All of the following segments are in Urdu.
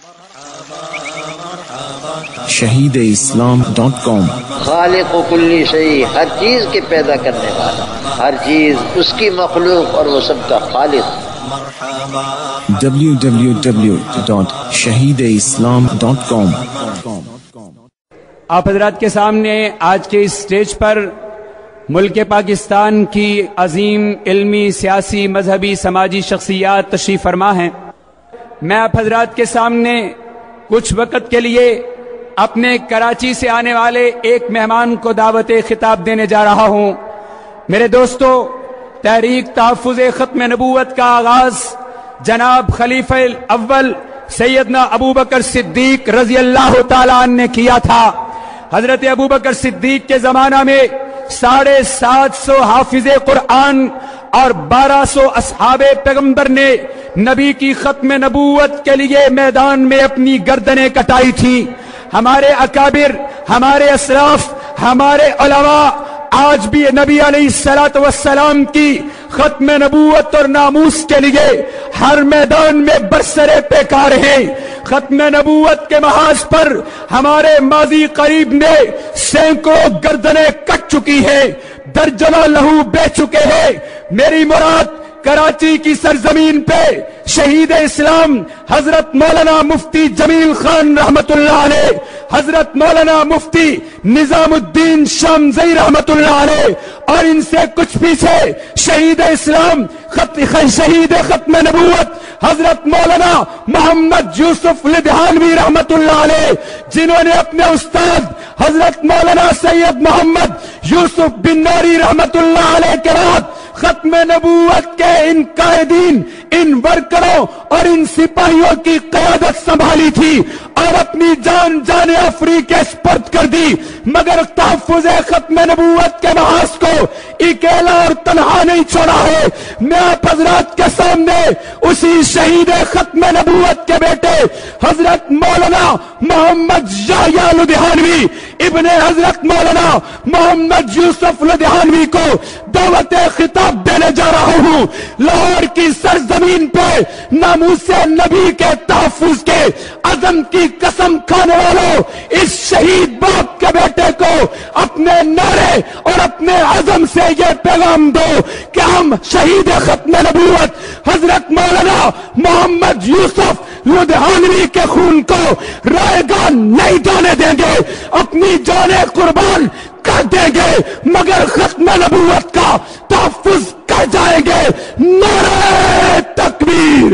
shahideislam.com خالق و کلی شیء، ہر چیز کے پیدا کرنے والا، ہر چیز اس کی مخلوق اور وہ سب کا خالق۔ www.shahideislam.com آپ حضرات کے سامنے آج کے اس سٹیج پر ملک پاکستان کی عظیم علمی، سیاسی، مذہبی، سماجی شخصیات تشریف فرما ہیں۔ میں آپ حضرات کے سامنے کچھ وقت کے لیے اپنے کراچی سے آنے والے ایک مہمان کو دعوت خطاب دینے جا رہا ہوں۔ میرے دوستو، تحریک تحفظ ختم نبوت کا آغاز جناب خلیفہ الاول سیدنا ابوبکر صدیق رضی اللہ تعالیٰ عنہ نے کیا تھا۔ حضرت ابوبکر صدیق کے زمانہ میں 750 حافظ قرآن اور 1200 اصحاب پیغمبر نے نبی کی ختم نبوت کے لیے میدان میں اپنی گردنیں کٹائی تھی۔ ہمارے اکابر، ہمارے اسلاف، ہمارے علماء آج بھی نبی علیہ السلام کی ختم نبوت اور ناموس کے لیے ہر میدان میں برسرے پیکار ہیں۔ ختم نبوت کے محاذ پر ہمارے ماضی قریب نے سینکڑوں گردنیں کٹ چکی ہیں، درجنوں لہو بہہ چکے ہیں۔ میری مراد کراچی کی سرزمین پہ شہید اسلام حضرت مولانا مفتی جمیل خان رحمت اللہ علیہ، حضرت مولانا مفتی نظام الدین شامزئی رحمت اللہ علیہ، اور ان سے کچھ پیچھے شہید اسلام شہید ختم نبوت حضرت مولانا محمد یوسف لدھیانوی رحمت اللہ علیہ، جنہوں نے اپنے استاد حضرت مولانا سید محمد یوسف بن نوری رحمت اللہ علیہ کے بعد ختم نبوت کے ان قائدین، ان ورکروں اور ان سپاہیوں کی قیادت سنبھالی تھی اور اپنی جان آفری کے سپرد کر دی، مگر تحفظ ختم نبوت کے محاذ کو اکیلا اور تنہا نہیں چھوڑا ہے۔ میں آپ حضرات کے سامنے اسی شہید ختم نبوت کے بیٹے حضرت مولانا محمد یحییٰ لدھیانوی ابن حضرت مولانا محمد یوسف لدھیانوی کو دعوت خطاب دینے جا رہا ہوں۔ لاہور کی سرزمین پہ ناموس نبی کے تحفظ کے عزم کی قسم کھانے والوں، اس شہید باپ کے بیٹے کو اپنے نعرے اور اپنے عزم سے یہ پیغام دو کہ ہم شہید ختم نبوت حضرت مولانا محمد یوسف لدھیانوی کے خون کو رائے گاہ نہیں جانے دیں گے، اپنی جانیں قربان کر دیں گے، مگر ختم نبوت کا تحفظ کر جائیں گے۔ نعرہ تکبیر!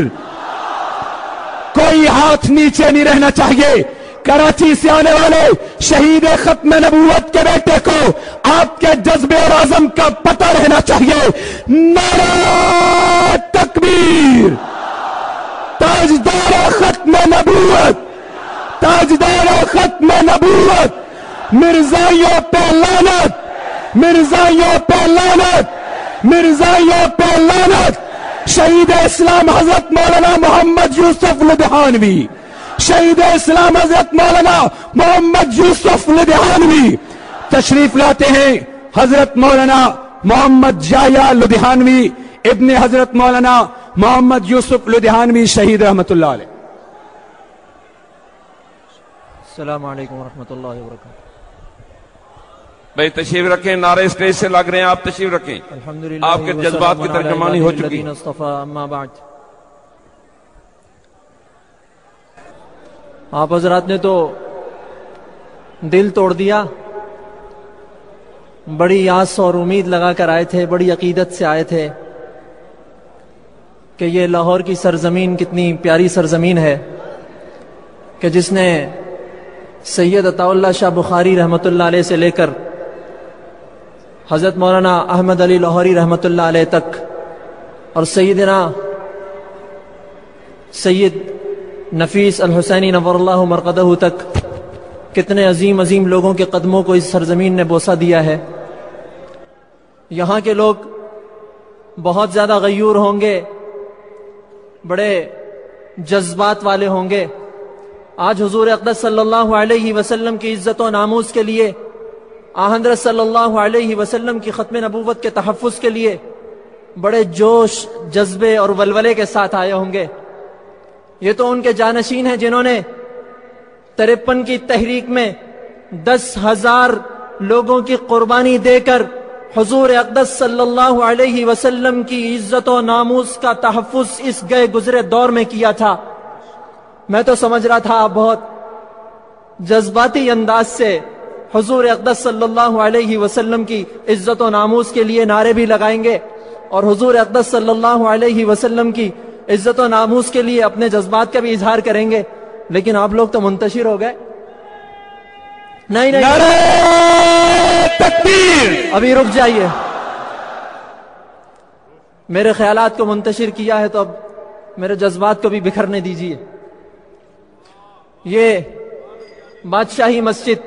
کوئی ہاتھ نیچے نہیں رہنا چاہیے۔ کراچی سے آنے والے شہید ختم نبوت کے بیٹے کو آپ کے جذبے اور عزم کا پتہ رہنا چاہیے۔ نعرہ تکبیر! تاجدار ختم نبوت، تاجدار ختم نبوت، مرزائیوں پہ لعنت، مرزائیوں پہ لعنت، مرزائیوں پہ لعنت۔ شہید اسلام حضرت مولانا محمد یوسف لدھیانوی، شہید اسلام حضرت مولانا محمد یوسف لدھیانوی تشریف لاتے ہیں۔ حضرت مولانا محمد یحییٰ لدھیانوی ابن حضرت مولانا محمد یوسف لدھیانوی شہید رحمت اللہ علیہ۔ السلام علیکم ورحمۃ اللہ وبرکاتہ۔ بھائی تشریف رکھیں، نعرے اسٹیج سے لگ رہے ہیں، آپ تشریف رکھیں۔ الحمدللہ آپ کے جذبات کی ترجمانی ہو چکی۔ اما بعد، آپ حضرات نے تو دل توڑ دیا، بڑی آس اور امید لگا کر آئے تھے، بڑی عقیدت سے آئے تھے کہ یہ لاہور کی سرزمین کتنی پیاری سرزمین ہے کہ جس نے سید عطا اللہ شاہ بخاری رحمت اللہ علیہ سے لے کر حضرت مولانا احمد علی لاہوری رحمت اللہ علیہ تک اور سیدنا سید نفیس الحسینی نور اللہ مرقدہ تک کتنے عظیم عظیم لوگوں کے قدموں کو اس سرزمین نے بوسہ دیا ہے۔ یہاں کے لوگ بہت زیادہ غیور ہوں گے، بڑے جذبات والے ہوں گے۔ آج حضور اقدس صلی اللہ علیہ وسلم کی عزت و ناموس کے لیے، حضرت صلی اللہ علیہ وسلم کی ختم نبوت کے تحفظ کے لیے بڑے جوش، جذبے اور ولولے کے ساتھ آئے ہوں گے۔ یہ تو ان کے جانشین ہیں جنہوں نے 53 کی تحریک میں 10,000 لوگوں کی قربانی دے کر حضور اقدس صلی اللہ علیہ وسلم کی عزت و ناموس کا تحفظ اس گئے گزرے دور میں کیا تھا۔ میں تو سمجھ رہا تھا آپ بہت جذباتی انداز سے حضور اقدس صلی اللہ علیہ وسلم کی عزت و ناموس کے لیے نعرے بھی لگائیں گے اور حضور اقدس صلی اللہ علیہ وسلم کی عزت و ناموس کے لیے اپنے جذبات کا بھی اظہار کریں گے، لیکن آپ لوگ تو منتشر ہو گئے۔ نہیں تکبیر، ابھی رک جائیے، میرے خیالات کو منتشر کیا ہے تو اب میرے جذبات کو بھی بکھرنے دیجیے۔ یہ بادشاہی مسجد،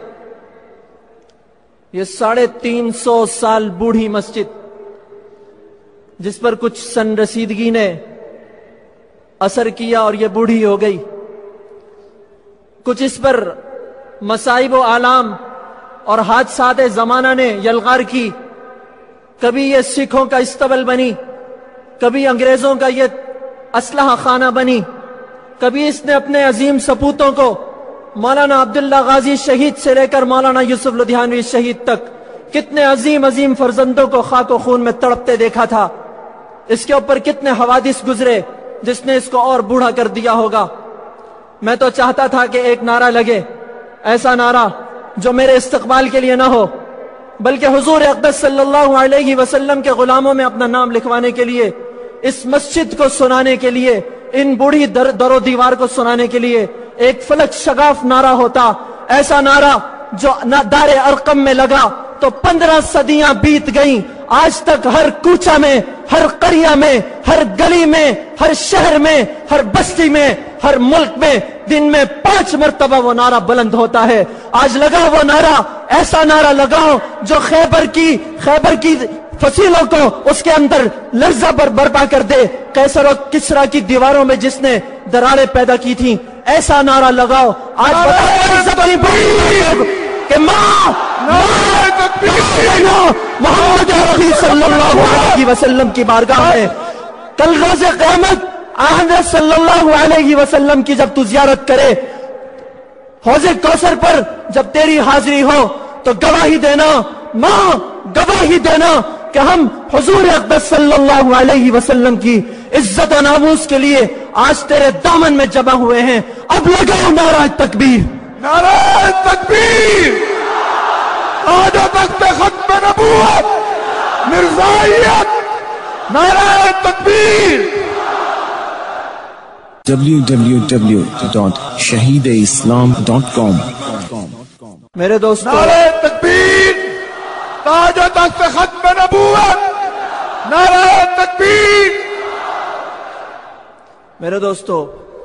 یہ 350 سال بوڑھی مسجد، جس پر کچھ سن رسیدگی نے اثر کیا اور یہ بوڑھی ہو گئی، کچھ اس پر مصائب و آلام اور حادثات زمانہ نے یلغار کی۔ کبھی یہ سکھوں کا استبل بنی، کبھی انگریزوں کا یہ اسلحہ خانہ بنی، کبھی اس نے اپنے عظیم سپوتوں کو مولانا عبداللہ غازی شہید سے لے کر مولانا یوسف لدھیانوی شہید تک کتنے عظیم عظیم فرزندوں کو خاک و خون میں تڑپتے دیکھا تھا۔ اس کے اوپر کتنے حوادث گزرے جس نے اس کو اور بوڑھا کر دیا ہوگا۔ میں تو چاہتا تھا کہ ایک نعرہ لگے، ایسا نعرہ جو میرے استقبال کے لیے نہ ہو بلکہ حضور اقدس صلی اللہ علیہ وسلم کے غلاموں میں اپنا نام لکھوانے کے لیے، اس مسجد کو سنانے کے لیے، ان بوڑھی در و دیوار کو سنانے کے لیے ایک فلک شگاف نعرہ ہوتا، ایسا نعرہ جو دار ارقم میں لگا تو 15 صدیاں بیت گئیں، آج تک ہر کوچہ میں، ہر قریہ میں، ہر گلی میں، ہر شہر میں، ہر بستی میں، ہر ملک میں دن میں 5 مرتبہ وہ نعرہ بلند ہوتا ہے۔ آج لگا وہ نعرہ، ایسا نعرہ لگاؤ جو خیبر کی فصیلوں کو اس کے اندر لرزہ برپا کر دے، قیصر و کسریٰ کی دیواروں میں جس نے دراڑیں پیدا کی تھیں، ایسا نعرہ لگاؤ۔ آج کہ محمد عربی صلی اللہ علیہ وسلم کی بارگاہ میں کل روز قیامت حضرت صلی اللہ علیہ وسلم کی جب تو زیارت کرے، حوض کوثر پر جب تیری حاضری ہو تو گواہی دینا، ماں گواہی دینا کہ ہم حضور اقدس صلی اللہ علیہ وسلم کی عزت و ناموس کے لیے آج تیرے دامن میں جمع ہوئے ہیں۔ اب لگاؤ نعرہ تکبیر، نعرہ تکبیر، آج تخت ختم نبوت، مرزائیت، نعرہ تکبیر۔ www.shahideislam.com میرے دوستو، نعرہ تکبیر، تاج و تخت ختم نبوت، نعرہ تکبیر۔ میرے دوستو،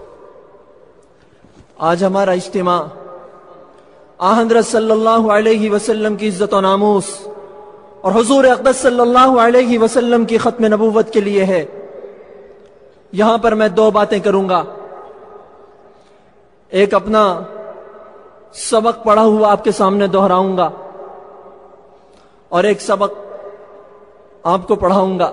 آج ہمارا اجتماع حضرت صلی اللہ علیہ وسلم کی عزت و ناموس اور حضور اقدس صلی اللہ علیہ وسلم کی ختم نبوت کے لیے ہے۔ یہاں پر میں 2 باتیں کروں گا، ایک اپنا سبق پڑھا ہوا آپ کے سامنے دہراؤں گا اور ایک سبق آپ کو پڑھاؤں گا۔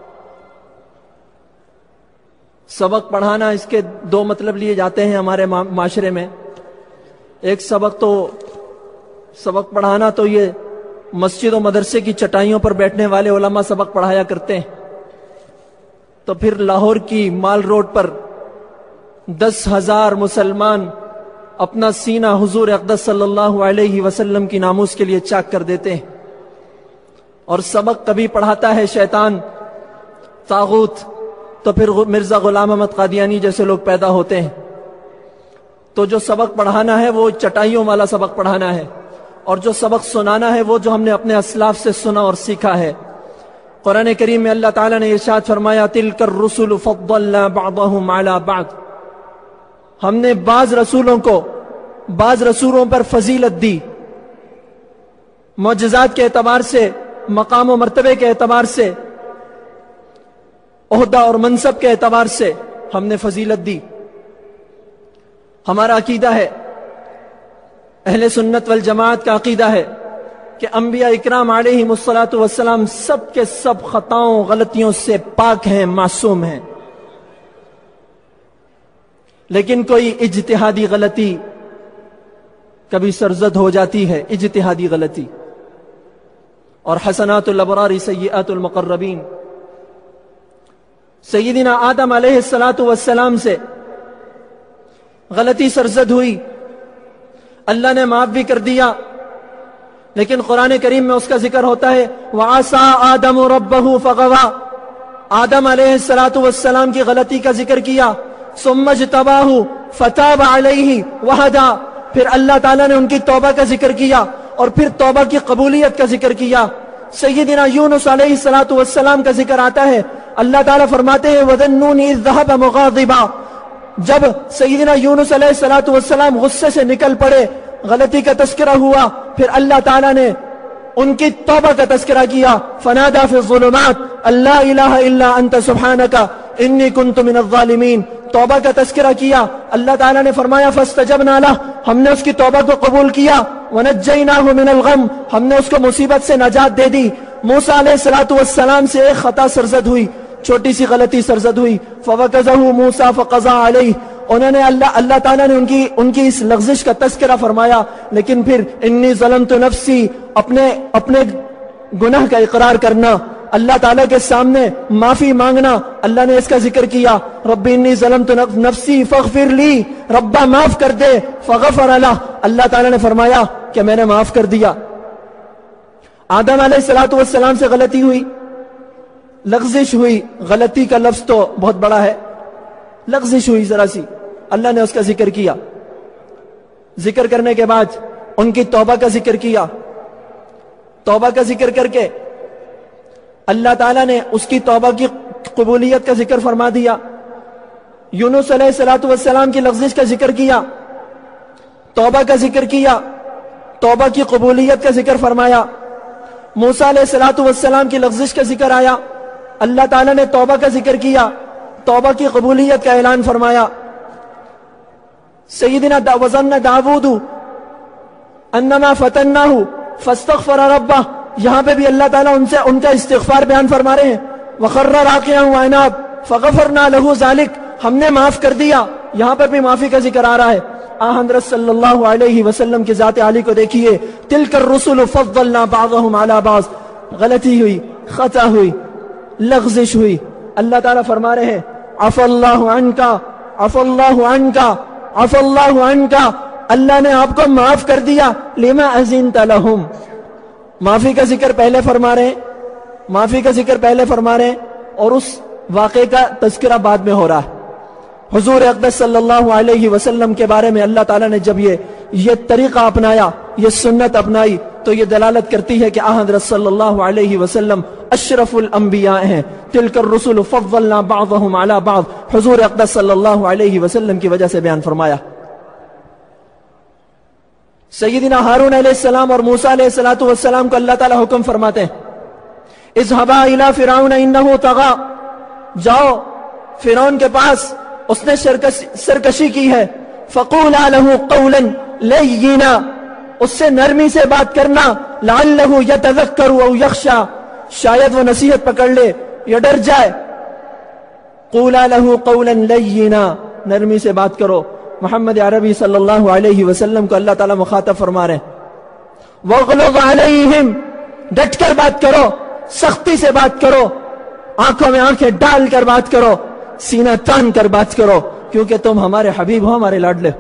سبق پڑھانا، اس کے 2 مطلب لیے جاتے ہیں ہمارے معاشرے میں۔ ایک سبق پڑھانا تو یہ مسجد و مدرسے کی چٹائیوں پر بیٹھنے والے علماء سبق پڑھایا کرتے ہیں، تو پھر لاہور کی مال روڈ پر 10,000 مسلمان اپنا سینہ حضور اقدس صلی اللہ علیہ وسلم کی ناموس کے لیے چاک کر دیتے ہیں۔ اور سبق کبھی پڑھاتا ہے شیطان، طاغوت، تو پھر مرزا غلام احمد قادیانی جیسے لوگ پیدا ہوتے ہیں۔ تو جو سبق پڑھانا ہے وہ چٹائیوں والا سبق پڑھانا ہے، اور جو سبق سنانا ہے وہ جو ہم نے اپنے اسلاف سے سنا اور سیکھا ہے۔ قرآن کریم میں اللہ تعالیٰ نے ارشاد فرمایا، تِلْكَ الرُّسُلُ فَضَّلْنَا بَعْضَهُمْ عَلَى بَعْضٍ، ہم نے بعض رسولوں کو بعض رسولوں پر فضیلت دی، معجزات کے اعتبار سے، مقام و مرتبے کے اعتبار سے، عہدہ اور منصب کے اعتبار سے ہم نے فضیلت دی۔ ہمارا عقیدہ ہے، اہل سنت والجماعت کا عقیدہ ہے کہ انبیاء اکرام علیہم الصلاۃ والسلام سب کے سب خطاؤں غلطیوں سے پاک ہیں، معصوم ہیں، لیکن کوئی اجتہادی غلطی کبھی سرزد ہو جاتی ہے، اجتہادی غلطی. اور حسنات الابرار سیئات المقربین، سیدنا آدم علیہ السلام سے غلطی سرزد ہوئی، اللہ نے معاف بھی کر دیا، لیکن قرآن کریم میں اس کا ذکر ہوتا ہے وَعَصَىٰ آدَمُ رَبَّهُ فَغَوَىٰ. آدم علیہ السلام کی غلطی کا ذکر کیا. ثُمَّ اجْتَبَاهُ فَتَابَ عَلَيْهِ وَهَدَىٰ. پھر اللہ تعالیٰ نے ان کی توبہ کا ذکر کیا اور پھر توبہ کی قبولیت کا ذکر کیا. سیدنا یونس علیہ السلام کا ذکر آتا ہے، اللہ تعالیٰ فرماتے ہیں وَذَنُّونِ إِذْ ذَهَبَ مُغَاضِبًا. جب سیدنا یونس علیہ السلام غصے سے نکل پڑے، غلطی کا تذکرہ ہوا، پھر اللہ تعالیٰ نے ان کی توبہ کا تذکرہ کیا. فَنَادَىٰ فِي الظُّلُمَاتِ أَن لَّا إِلَٰهَ إِلَّا أَنتَ سُبْحَانَكَ إِنِّي كُنتُ مِنَ الظَّالِمِينَ. توبہ کا تذکرہ کیا. اللہ تعالیٰ نے فرمایا فَاسْتَجَبْنَا لَهُ، ہم نے اس کی توبہ کو قبول کیا. وَنَجَّيْنَاهُ مِنَ الْغَمِّ، ہم نے اس کو مصیبت سے نجات دے دی. موسیٰ علیہ السلام سے ایک خطا سرزد ہوئی، چھوٹی سی غلطی سرزد ہوئی. فَوَكَزَهُ مُوسَىٰ فَقَضَىٰ عَلَيْهِ. انہوں نے اللہ تعالیٰ نے ان کی اس لغزش کا تذکرہ فرمایا، لیکن پھر انی ظلمت نفسی، اپنے گناہ کا اقرار کرنا، اللہ تعالیٰ کے سامنے معافی مانگنا، اللہ نے اس کا ذکر کیا. رب انی ظلمت نفسی فاغفر لی، ربا معاف کر دے. فغفر لہ، اللہ تعالیٰ نے فرمایا کہ میں نے معاف کر دیا. آدم علیہ السلام سے غلطی ہوئی، لغزش ہوئی. غلطی کا لفظ تو بہت بڑا ہے، لغزش ہوئی ذرا سی، اللہ نے اس کا ذکر کیا. ذکر کرنے کے بعد ان کی توبہ کا ذکر کیا. توبہ کا ذکر کر کے اللہ تعالیٰ نے اس کی توبہ کی قبولیت کا ذکر فرما دیا. یونس علیہ السلام کی لغزش کا ذکر کیا، توبہ کا ذکر کیا، توبہ کی قبولیت کا ذکر فرمایا. موسیٰ علیہ السلام کی لغزش کا ذکر آیا، اللہ تعالیٰ نے توبہ کا ذکر کیا، توبہ کی قبولیت کا اعلان فرمایا. سیدنا وظن داود انما فتناہ فاستغفر ربہ، یہاں پہ بھی اللہ تعالیٰ ان کا استغفار بیان فرما رہے ہیں. وخر راکعا واناب فغفرنا له ذلك، ہم نے معاف کر دیا. یہاں پر بھی معافی کا ذکر آ رہا ہے. حضرت صلی اللہ علیہ وسلم کی ذات عالی کو دیکھیے، تلک الرسل فضلنا بعضهم على بعض. غلطی ہوئی، خطا ہوئی، لغزش ہوئی، اللہ تعالیٰ فرما رہے ہیں عفا اللہ عنکا، عفا اللہ عنکا، عفا اللہ عنکا، اللہ نے آپ کو معاف کر دیا. لما اذنت لهم، معافی کا ذکر پہلے فرما رہے ہیں، معافی کا ذکر پہلے فرما رہے ہیں اور اس واقعے کا تذکرہ بعد میں ہو رہا ہے. حضور اقدس صلی اللہ علیہ وسلم کے بارے میں اللہ تعالیٰ نے جب یہ طریقہ اپنایا، یہ سنت اپنائی، تو یہ دلالت کرتی ہے کہ حضرت صلی اللہ علیہ وسلم اشرف الانبیاء ہیں. تلک الرسل فضلنا بعضهم على بعض، حضور اقدس صلی اللہ علیہ وسلم کی وجہ سے بیان فرمایا. سیدنا ہارون علیہ السلام اور موسیٰ علیہ السلام کو اللہ تعالیٰ حکم فرماتے ہیں اذهبا الى فرعون انه طغى، جاؤ فرعون کے پاس، اس نے سرکشی کی ہے. فقولا له قولا لینا، اس سے نرمی سے بات کرنا. لعلہ یتذکر او یخشى، شاید وہ نصیحت پکڑ لے یا ڈر جائے. قولا له قولا لینا، نرمی سے بات کرو. محمد عربی صلی اللہ علیہ وسلم کو اللہ تعالیٰ مخاطب فرما رہے ہیں وَغْلُظْ عَلَيْهِمْ، ڈٹ کر بات کرو، سختی سے بات کرو، آنکھوں میں آنکھیں ڈال کر بات کرو، سینہ تان کر بات کرو، کیونکہ تم ہمارے حبیب ہو، ہمارے لاڈلے.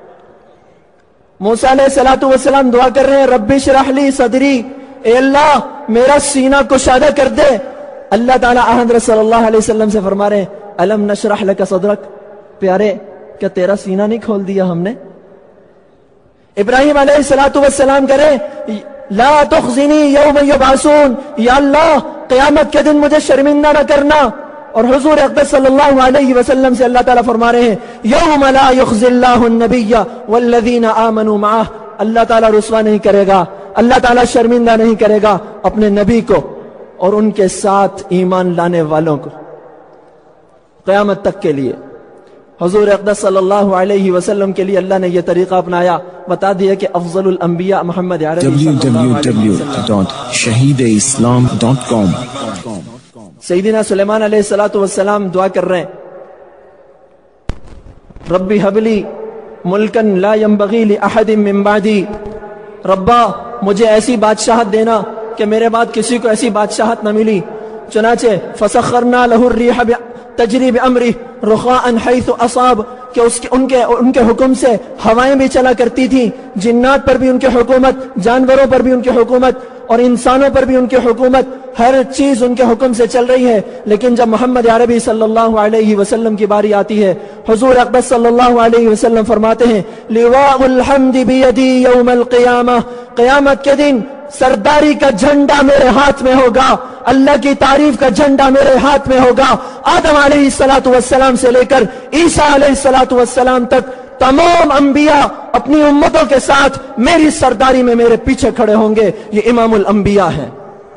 موسیٰ علیہ السلام دعا کر رہے ہیں رب اشرح لی صدری، اے اللہ میرا سینہ کشادہ کر دے. اللہ تعالیٰ حضرت صلی اللہ علیہ وسلم سے فرما رہے ہیں الم نشرح لک صدرک، پیارے کیا تیرا سینہ نہیں کھول دیا ہم نے. ابراہیم علیہ السلام کریں لا تخزنی یوم یبعثون، یا اللہ قیامت کے دن مجھے شرمندہ نہ کرنا. اور حضور اقدس صلی اللہ علیہ وسلم سے اللہ تعالیٰ فرما رہے ہیں یوم لا یخزی اللہ النبی والذین آمنوا معہ، اللہ تعالیٰ رسوا نہیں کرے گا، اللہ تعالیٰ شرمندہ نہیں کرے گا اپنے نبی کو اور ان کے ساتھ ایمان لانے والوں کو قیامت تک کے لیے. حضور اقدس صلی اللہ علیہ وسلم کے لیے اللہ نے یہ طریقہ اپنایا، بتا دیا کہ افضل الانبیاء محمد عربی www.shahideislam.com. سیدنا سلیمان علیہ السلام دعا کر رہے ہیں ربی حبلی ملکن لا ينبغی لأحد من بعدی، ربا مجھے ایسی بادشاہت دینا کہ میرے بعد کسی کو ایسی بادشاہت نہ ملی۔ چنانچہ فسخرنا له الريح تجری بامرہ رخاء حیث اصاب، کہ ان کے حکم سے ہوائیں بھی چلا کرتی تھیں، جنات پر بھی ان کی حکومت، جانوروں پر بھی ان کی حکومت، اور انسانوں پر بھی ان کی حکومت، ہر چیز ان کے حکم سے چل رہی ہے۔ لیکن جب محمد عربی صلی اللہ علیہ وسلم کی باری آتی ہے، حضور اقدس صلی اللہ علیہ وسلم فرماتے ہیں لواء الحمد بیدی یوم القیامہ، قیامت کے دن سرداری کا جھنڈا میرے ہاتھ میں ہوگا، اللہ کی تعریف کا جھنڈا میرے ہاتھ میں ہوگا۔ آدم علیہ السلام سے لے کر عیسیٰ علیہ السلام تک تمام انبیاء اپنی امتوں کے ساتھ میری سرداری میں میرے پیچھے کھڑے ہوں گے۔ یہ امام الانبیاء ہے۔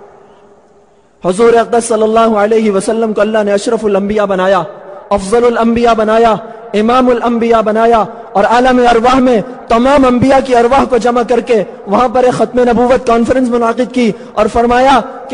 حضور اقدس صلی اللہ علیہ وسلم کو اللہ نے اشرف الانبیاء بنایا، افضل الانبیاء بنایا، امام الانبیاء بنایا، اور عالم ارواح میں تمام انبیاء کی ارواح کو جمع کر کے وہاں پر ایک ختم نبوت کانفرنس منعقد کی، اور فرمایا کہ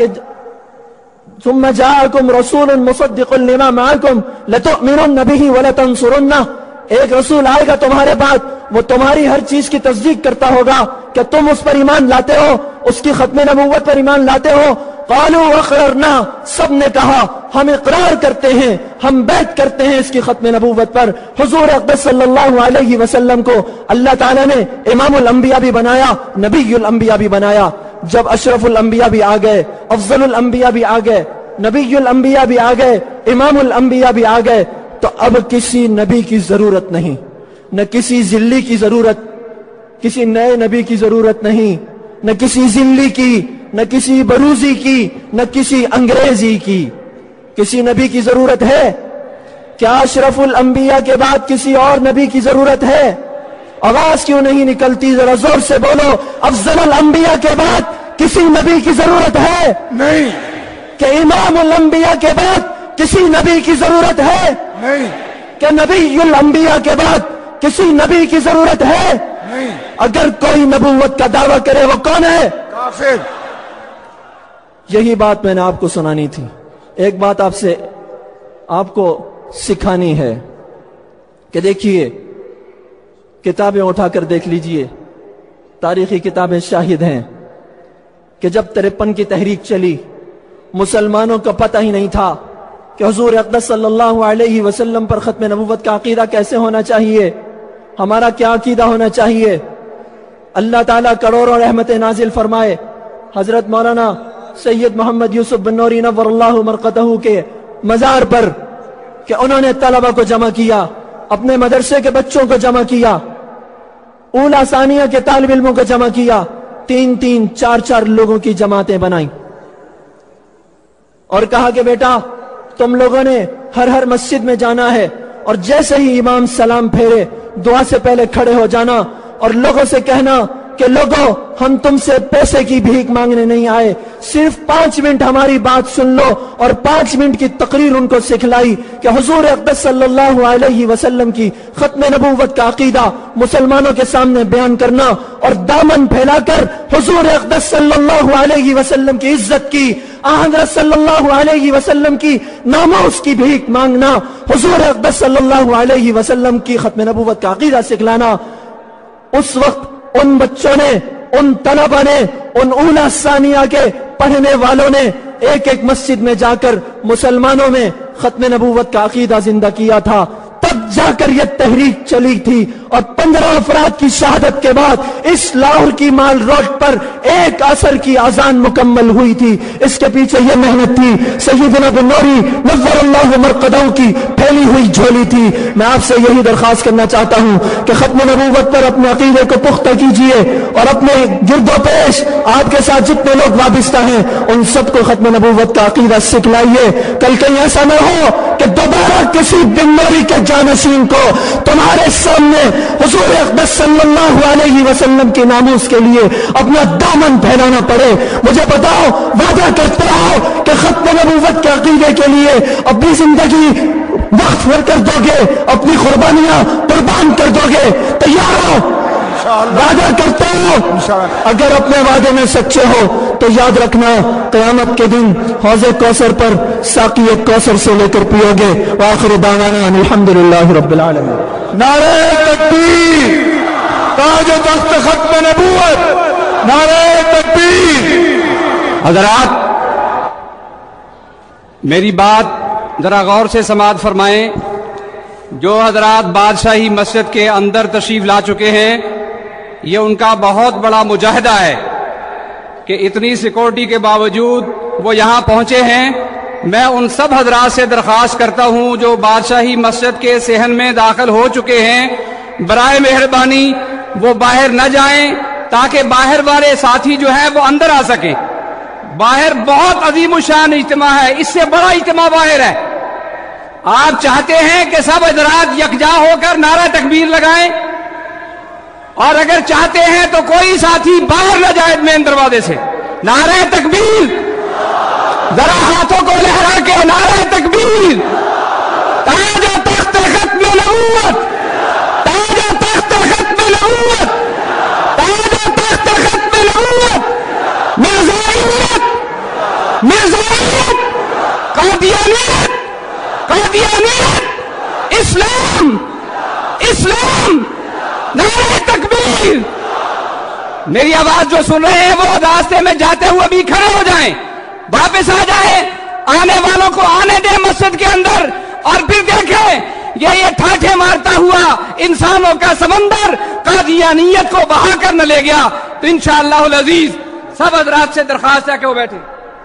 ثم جاءکم رسول مصدق لما معکم لتؤمنن به ولتنصرنہ، ایک رسول آئے گا تمہارے بعد، وہ تمہاری ہر چیز کی تصدیق کرتا ہوگا کہ تم اس پر ایمان لاتے ہو، اس کی ختم نبوت پر ایمان لاتے ہو۔ قالوا اقررنا، سب نے کہا ہم اقرار کرتے ہیں، ہم بیعت کرتے ہیں اس کی ختم نبوت پر۔ حضور اقدس صلی اللہ علیہ وسلم کو اللہ تعالیٰ نے امام الانبیاء بھی بنایا، نبی الانبیاء بھی بنایا۔ جب اشرف الانبیاء بھی آ گئے، افضل الانبیاء بھی آ گئے، نبی الانبیاء بھی آ گئے، امام الانبیاء بھی آ گئے، تو اب کسی نبی کی ضرورت نہیں، نہ کسی ذلی کی ضرورت، کسی نئے نبی کی ضرورت نہیں، نہ کسی ذلی کی، نہ کسی بروزی کی، نہ کسی انگریزی کی۔ کسی نبی کی ضرورت ہے؟ کیا اشرف الانبیاء کے بعد کسی اور نبی کی ضرورت ہے؟ آواز کیوں نہیں نکلتی؟ ذرا زور سے بولو، افضل الانبیاء کے بعد کسی نبی کی ضرورت ہے؟ نہیں۔ کہ امام الانبیاء کے بعد کسی نبی کی ضرورت ہے؟ نہیں۔ کہ نبی الانبیاء کے بعد کسی نبی کی ضرورت ہے؟ نہیں۔ اگر کوئی نبوت کا دعویٰ کرے وہ کون ہے؟ کافر۔ یہی بات میں نے آپ کو سنانی تھی۔ ایک بات آپ کو سکھانی ہے کہ دیکھیے، کتابیں اٹھا کر دیکھ لیجئے، تاریخی کتابیں شاہد ہیں کہ جب 53 کی تحریک چلی، مسلمانوں کو پتہ ہی نہیں تھا کہ حضور اقدس صلی اللہ علیہ وسلم پر ختم نبوت کا عقیدہ کیسے ہونا چاہیے، ہمارا کیا عقیدہ ہونا چاہیے۔ اللہ تعالیٰ کروڑوں رحمت نازل فرمائے حضرت مولانا سید محمد یوسف بن نوری نور اللہ مرقدہ کے مزار پر، کہ انہوں نے طلبہ کو جمع کیا، اپنے مدرسے کے بچوں کو جمع کیا، اولا ثانیہ کے طالب علموں کو جمع کیا، 3-3 4-4 لوگوں کی جماعتیں بنائیں، اور کہا کہ بیٹا تم لوگوں نے ہر مسجد میں جانا ہے، اور جیسے ہی امام سلام پھیرے دعا سے پہلے کھڑے ہو جانا، اور لوگوں سے کہنا کہ لوگوں ہم تم سے پیسے کی بھیک مانگنے نہیں آئے، صرف 5 منٹ ہماری بات سن لو، اور 5 منٹ کی تقریر ان کو سکھلائی کہ حضور اقدس صلی اللہ علیہ وسلم کی ختم نبوت کا عقیدہ مسلمانوں کے سامنے بیان کرنا، اور دامن پھیلا کر حضور اقدس صلی اللہ علیہ وسلم کی عزت کی، حضرت صلی اللہ علیہ وسلم کی ناموس کی بھیک مانگنا، حضور اقدس صلی اللہ علیہ وسلم کی ختم نبوت کا عقیدہ سکھلانا۔ اس وقت ان بچوں نے، ان طلبہ نے، ان اولا ثانیہ کے پڑھنے والوں نے ایک مسجد میں جا کر مسلمانوں میں ختم نبوت کا عقیدہ زندہ کیا تھا، تب جا کر یہ تحریک چلی تھی، اور 15 افراد کی شہادت کے بعد اس لاہور کی مال روڈ پر 1 عصر کی اذان مکمل ہوئی تھی۔ اس کے پیچھے یہ محنت تھی، سیدنا بن نوری نور اللہ مرقدہ کی پھیلی ہوئی جھولی تھی۔ میں آپ سے یہی درخواست کرنا چاہتا ہوں کہ ختم نبوت پر اپنے عقیدے کو پختہ کیجئے، اور اپنے گرد و پیش آپ کے ساتھ جتنے لوگ وابستہ ہیں ان سب کو ختم نبوت کا عقیدہ سکھلائیے۔ کل کہیں ایسا نہ ہو کہ دوبارہ کسی بن نوری کے جانشین کو تمہارے سامنے حضور اقدس صلی اللہ علیہ وسلم کے ناموس کے لیے اپنا دامن پھیلانا پڑے۔ مجھے بتاؤ، وعدہ کرتے ہو کہ ختم نبوت کے عقیدے کے لیے اپنی زندگی وقف کر دو گے، اپنی قربانیاں قربان کر دو گے؟ تیار ہو؟ وعدہ کرتے ہو؟ اگر اپنے وعدے میں سچے ہو تو یاد رکھنا، قیامت کے دن حوض کوثر پر ساقی کوثر سے لے کر پیو گے۔ وآخر دعوانا الحمدللہ رب العالمین۔ नारे तकबीर, ताज तख्त खत्म नबूवत, नारे तकबीर। हजरात, मेरी बात जरा गौर से समाअत फरमाएं। जो हजरात बादशाही मस्जिद के अंदर तशरीफ ला चुके हैं, ये उनका बहुत बड़ा मुजाहिदा है कि इतनी सिक्योरिटी के बावजूद वो यहाँ पहुंचे हैं। मैं उन सब हजरात से दरख्वास्त करता हूँ जो बादशाही मस्जिद के सेहन में दाखिल हो चुके हैं, बराए मेहरबानी वो बाहर न जाएं, ताकि बाहर वाले साथी जो हैं वो अंदर आ सकें। बाहर बहुत अजीमुशान इज्तिमा है, इससे बड़ा इज्तिमा बाहर है। आप चाहते हैं कि सब हजरात यकजा होकर नारा तकबीर लगाएं, और अगर चाहते हैं तो कोई साथी बाहर न जाए मेन दरवाजे से। नारा तकबीर, जरा हाथों को लहरा के नारा तकबीर। ताज तख्त खत्म नबूवत, ताज तख्त खत्म नबूवत, ताज तख्त खत्म नबूवत। मिर्जाइयत, मिर्जाइयत, कादियानियत, कादियानियत, इस्लाम, इस्लाम, नारे तकबीर। मेरी आवाज जो सुन रहे हैं वो रास्ते में जाते हुए भी खड़े हो जाएं, वापस आ जाए, आने वालों को आने दे मस्जिद के अंदर, और फिर देखें ये ठाठे मारता हुआ इंसानों का समंदर कादियानियत को बहा कर न ले गया। तो इंशाअल्लाह अजीज सब हजरात से दरख्वास्त है कि वो बैठे।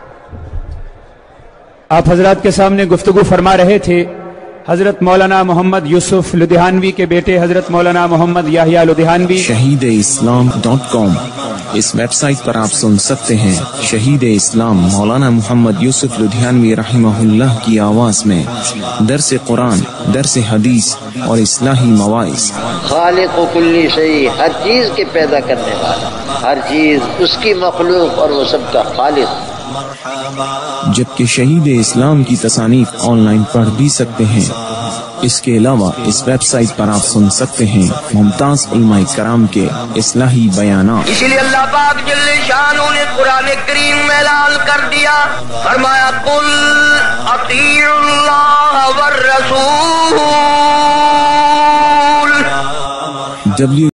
आप हजरात के सामने गुफ्तगू फरमा रहे थे हजरत मौलाना मोहम्मद यूसुफ लुधियानवी के बेटे हजरत मौलाना मोहम्मद याहिया लुधियानवी। shahideislam.com, इस वेबसाइट पर आप सुन सकते हैं शहीद इस्लाम मौलाना मोहम्मद यूसुफ लुधियानवी रहमहुल्लाह की आवाज में दर्स कुरान, दर्स हदीस और इस्लाही मवाइज। खालिक कुल्ली शई, हर चीज के पैदा करने वाला, हर चीज उसकी मखलूक और वो सबका खालिक। जबकि शहीद इस्लाम की तसानीफ ऑनलाइन पढ़ भी सकते हैं। इसके अलावा इस वेबसाइट पर आप सुन सकते हैं मुमताज उलमाए कराम के इस्लाही बयानात। इसीलिए अल्लाह पाक जल्ले शानो ने कुरान करीम में ऐलान कर दिया, फरमाया कुल अतीउल्लाह वर रसूल।